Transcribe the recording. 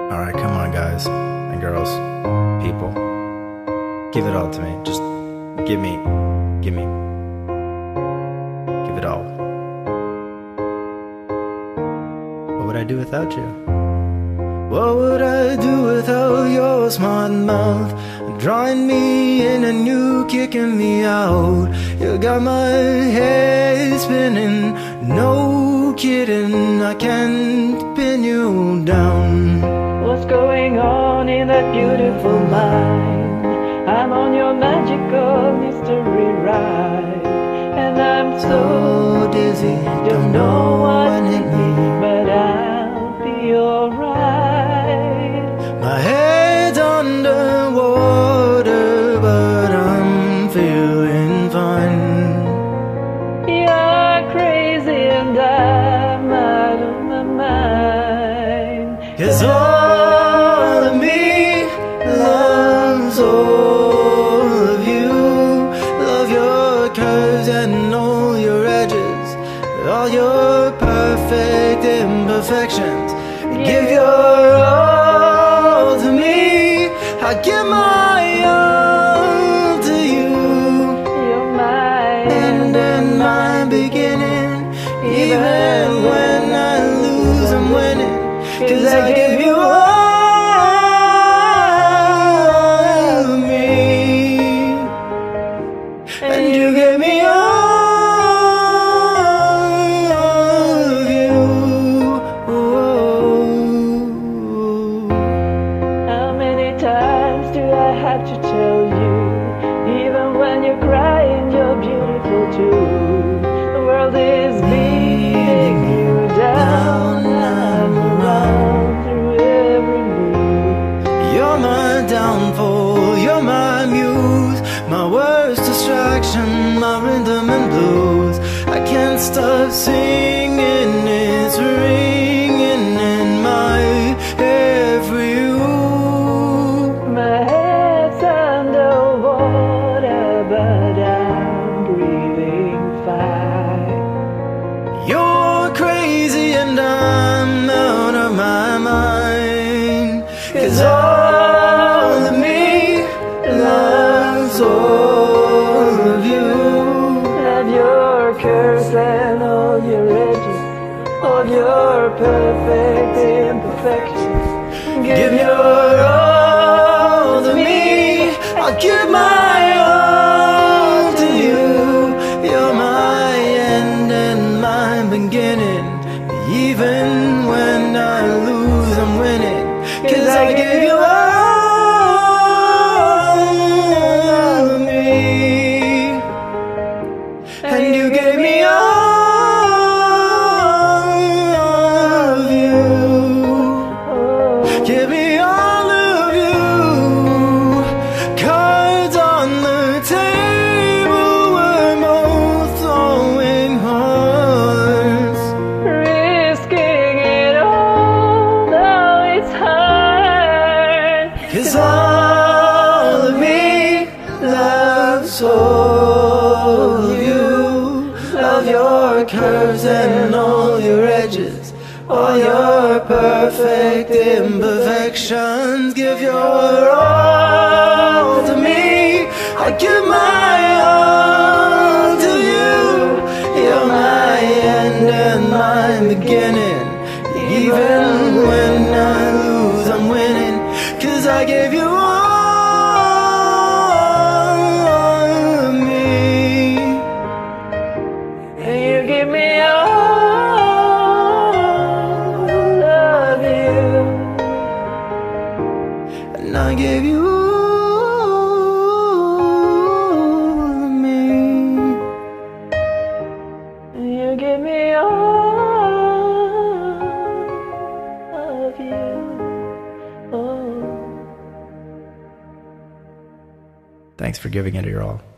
Alright, come on guys and girls, people. Give it all to me. Just give me. Give it all. What would I do without you? What would I do without your smart mouth? Drawing me in and you kicking me out. You got my head spinning, no kidding, I can't pin you down. What's going on in that beautiful mind? I'm on your magical mystery ride, and I'm so dizzy, don't know what hit me, but I'll be alright. My head's underwater, but I'm feeling fine. You're crazy and I'm out of my mind. 'Cause all of me loves all of you. Love your curves and all your edges, all your perfect imperfections. Give your all to me, I give my all to you. You're my End and my beginning, even when I lose I'm winning. 'Cause I give you all of me, and you give me all of you. How many times do I have to tell you? Even when you're crying, you're beautiful too. The world is beating you down. I'm around through every move. You're my downfall, you're my muse, my worst distraction, my rhythm and blues. I can't stop singing, it's ringing in my every ooh. My head's underwater, but I'm breathing fine. You're crazy and I'm out of my mind. 'Cause all of me loves all of you. Have your curves and all your edges, all your perfect imperfections. Give your all to me, I'll give my all to you. You're my end and my beginning, even when I lose I'm winning. 'Cause I give you all of me, and you gave me all of you. Give me all of you. Cards on the table, we're both throwing hearts. Risking it all, though it's hard. 'Cause all of me loves all of you. Love your curves and all your edges, all your perfect imperfections. Give your all to me, I give my all to you. You're my end and my beginning, even when I lose I'm winning. 'Cause I gave you all of me, And you give me all of you. and I gave you all of me. And you give me all of you. Oh. Thanks for giving it your all.